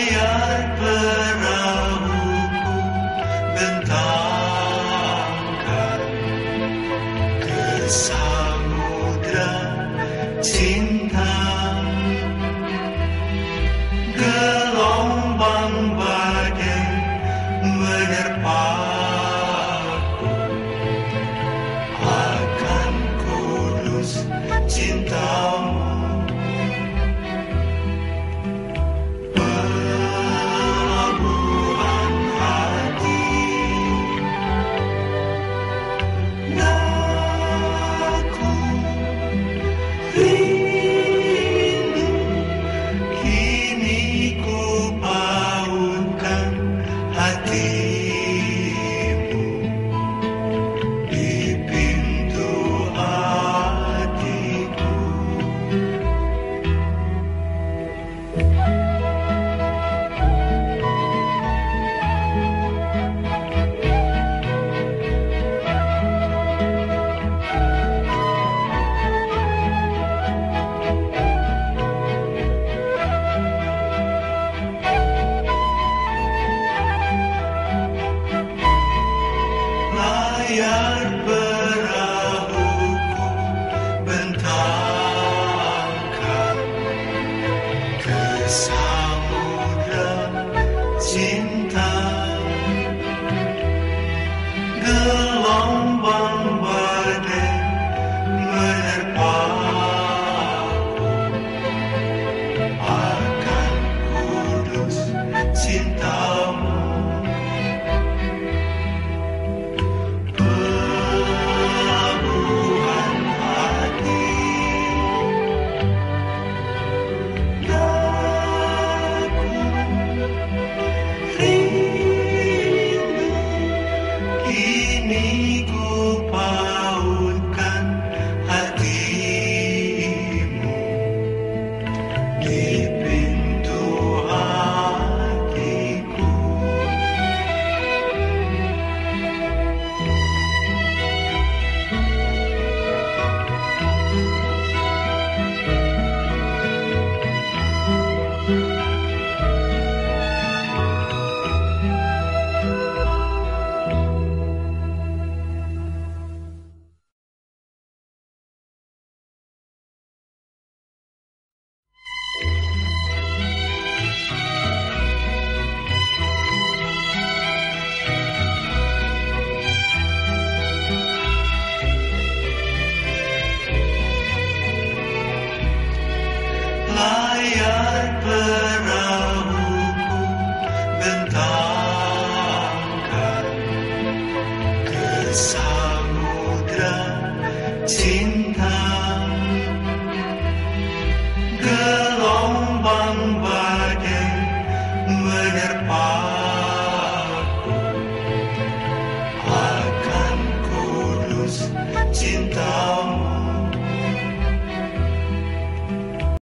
Layar perahuku bentangkan ke samudra cinta. Gelombang badai menerpaku akan kudus cintamu. Pelabuhan hati, aku rindu, kini ku pautkan hatimu di pintu hatiku. Layar perahuku bentangkan ke samudra cinta. Gelombang badai menerpaku akan kudus cintamu. Pelabuhan hati, aku rindu, kini ku pautkan hatimu di pintu hatiku. Layar perahuku bentangkan ke